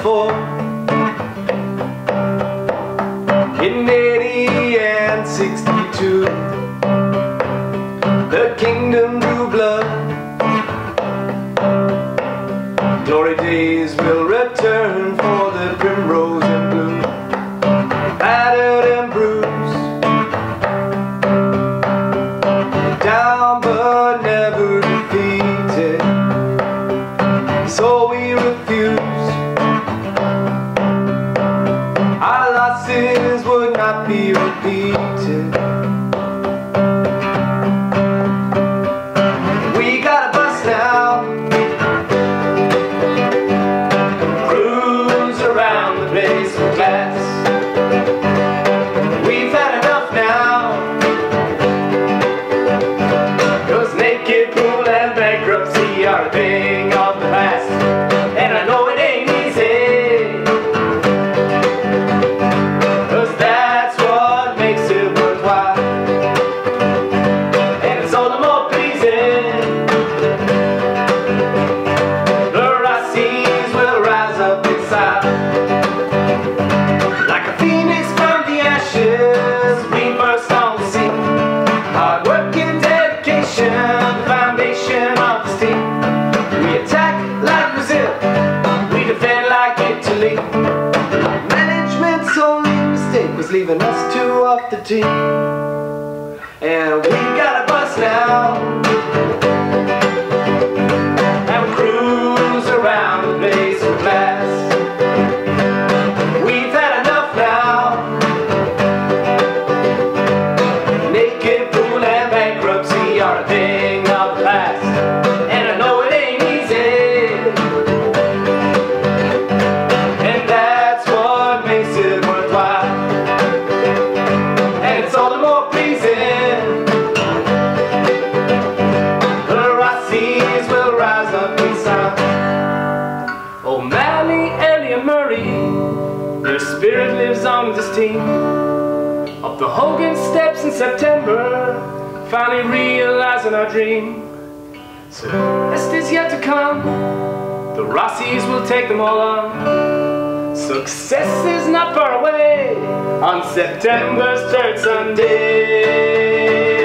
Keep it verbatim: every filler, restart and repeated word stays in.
before. In eighty and sixty-two, the kingdom drew blood. Glory days will return for the primrose and blue, battered and bruised, down but never defeated. So we refuse. Our losses would not be repeated. We got a bus now, cruise around the place of class. We've had enough now, 'cause naked pool and bankruptcy are a thing of the past. And I know it ain't easy, 'cause that's what makes it worthwhile. And it's all the more pleasing, the Rossis will rise up inside. Like a phoenix from the ashes, we burst on the scene. Hard work and dedication, the foundation of this team. We attack like Brazil, we defend like Italy. Management's only mistake was leaving us two off the team. And we got a bus now, and we cruise around the place of glass. We've had enough now, naked pool and bankruptcy are a thing of the past. And I know it ain't easy, and that's what makes it worthwhile. And it's all the more pleasing, the Rossis will rise up inside. O'Malley, Ellie and Murray, their spirit lives on with this team. Up the Hogan steps in September, finally realizing our dream. So the best is yet to come, the Rossis will take them all on. Success is not far away on September's third Sunday.